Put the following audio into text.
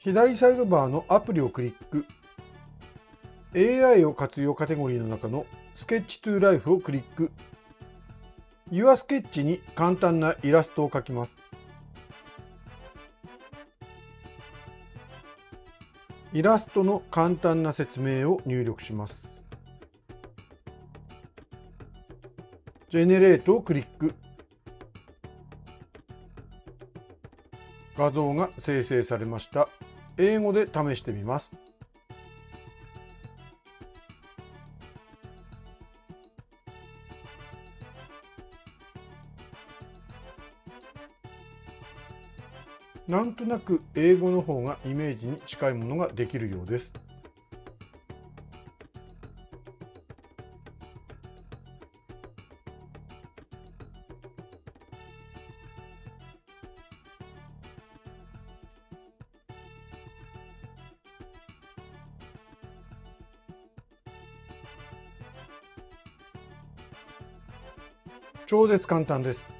左サイドバーのアプリをクリック。AI を活用カテゴリーの中のスケッチトゥーライフをクリック。Your Sketch に簡単なイラストを描きます。イラストの簡単な説明を入力します。Generate をクリック。画像が生成されました。英語で試してみます。なんとなく英語の方がイメージに近いものができるようです。超絶簡単です。